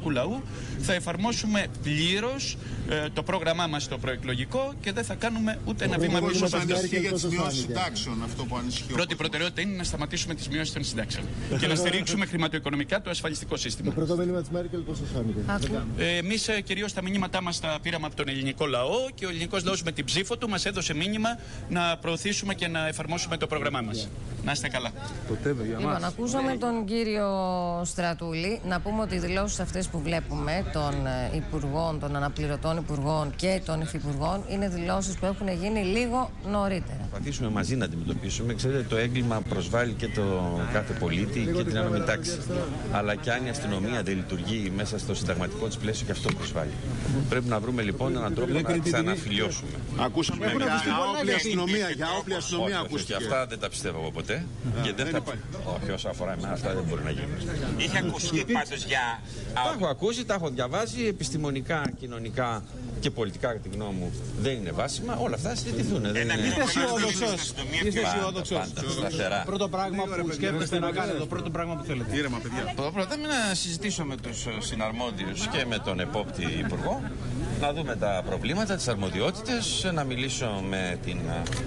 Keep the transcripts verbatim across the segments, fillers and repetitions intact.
ελληνικού λαού. Θα εφαρμόσουμε πλήρως ε, το πρόγραμμά μας στο προεκλογικό και δεν θα κάνουμε ούτε ένα βήμα πίσω από αυτό. Για τις μειώσεις συντάξεων, αυτό που ανησυχεί. Πρώτη προτεραιότητα είναι να σταματήσουμε τις μειώσεις των συντάξεων και να στηρίξουμε χρηματοοικονομικά το ασφαλιστικό σύστημα. Το πρώτο μήνυμα της Μέρκελ πώς σας φάνηκε? Ε, εμείς ε, κυρίως τα μηνύματά μας τα πήραμε από τον ελληνικό λαό και ο ελληνικός λαός με την ψήφο του μας έδωσε μήνυμα να προωθήσουμε και να εφαρμόσουμε το πρόγραμμά μας. Να είστε καλά. Λοιπόν, ακούσαμε τον κύριο Στρατούλη. Να πούμε ότι οι δηλώσεις αυτές που βλέπουμε των υπουργών, των αναπληρωτών υπουργών και των υφυπουργών είναι δηλώσεις που έχουν γίνει λίγο νωρίτερα. Θα προσπαθήσουμε μαζί να αντιμετωπίσουμε. Ξέρετε, το έγκλημα προσβάλλει και το κάθε πολίτη και την ένωμη τάξη. Αλλά και αν η αστυνομία δεν λειτουργεί μέσα στο συνταγματικό της πλαίσιο, και αυτό προσβάλλει. Πρέπει να βρούμε λοιπόν έναν τρόπο να ξαναφιλιώσουμε. Ακούσαμε για όπλια αστυνομία. Για όπλια αστυνομία ακούστηκε. Αυτά δεν τα πιστεύω εγώ ποτέ. Και δεν θα... Όχι, όσο αφορά εμένα, αυτά δεν μπορεί να γίνουν. Είχε ακουστεί πάντως για. Τα έχω ακούσει, τα έχω διαβάσει. Επιστημονικά, κοινωνικά και πολιτικά, κατά τη γνώμη μου, δεν είναι βάσιμα. Όλα αυτά συζητηθούν. Είστε αισιόδοξος. Είστε αισιόδοξος. Πρώτο πράγμα που σκέφτεστε να κάνετε, το πρώτο πράγμα που θέλετε. Ήρεμα, παιδιά. Το πρώτο είναι να συζητήσω με τους συναρμόδιους και με τον επόπτη υπουργό, να δούμε τα προβλήματα, τις αρμοδιότητες, να μιλήσω με την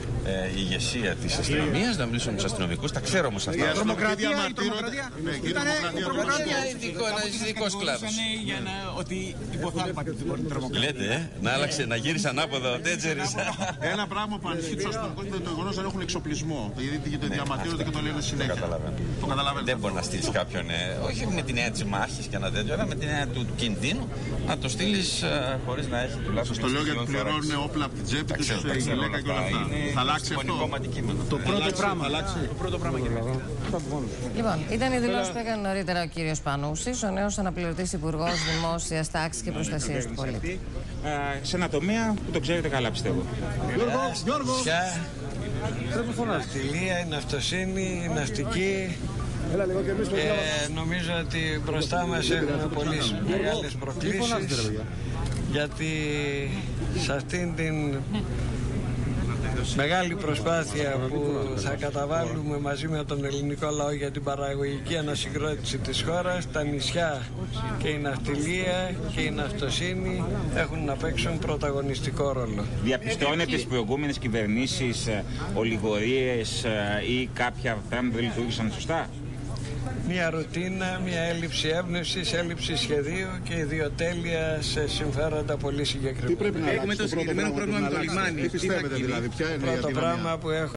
ε, ηγεσία της αστυνομίας, να μιλήσω με τους αστυνομικούς. Τα ξέρω όμως αυτά. Η τρομοκρατία, η τρομοκρατία. Η τρομοκρατία είναι ένας ειδικός κλάδος. Ότι υποθάλπατε την τρομοκρατία. Λέτε, να άλλαξε, να γύρισε ανάποδα ο Τέτζερης. Ένα πράγμα που ανησυχεί του αστυνομικού είναι το γεγονός ότι δεν έχουν εξοπλισμό. Γιατί το διαμαρτύρονται και το λένε συνέχεια. Το καταλαβαίνω. Δεν μπορεί να στείλει κάποιον, όχι με την έννοια της μάχης και ένα τέτοιο, αλλά με την έννοια του κινδύνου, να το στείλει χωρίς να έχει τουλάχιστον. Στο λέω γιατί πληρώνουν όπλα από την τσέπη του, η γυναίκα και όλα αυτά. Θα αλλάξει αυτό. Το πρώτο πράγμα. Το πρώτο πράγμα, κύριε. Λοιπόν, ήταν η δηλώση που έκανε νωρίτερα ο κύριος Πανούσης, ο νέος αναπληρωτής υπουργός Δημόσιας Τάξης και Προστασίας του Πολίτη. Σε ένα τομέα που το ξέρετε καλά, πιστεύω. Γιώργο! Ναυτιλία, η ναυτοσύνη, η ναυτική. Και νομίζω ότι μπροστά μας έχουμε πολύ μεγάλες προκλήσεις, γιατί σε αυτήν την μεγάλη προσπάθεια που θα καταβάλουμε μαζί με τον ελληνικό λαό για την παραγωγική ανασυγκρότηση της χώρας, τα νησιά και η ναυτιλία και η ναυτοσύνη έχουν να παίξουν πρωταγωνιστικό ρόλο. Διαπιστώνετε στις προηγούμενες κυβερνήσεις ολιγορίες ή κάποια πράγματα δεν λειτουργήσαν σωστά? Μια ρουτίνα, μια έλλειψη έμπνευσης, έλλειψη σχεδίου και ιδιοτέλεια σε συμφέροντα πολύ συγκεκριμένα. Τι πρέπει να αλλάξει? Έχουμε το συγκεκριμένο πρόβλημα με το λιμάνι. Τι πιστεύετε δηλαδή, ποια είναι η αντιδρομία? Πρώτο πράγμα που έχω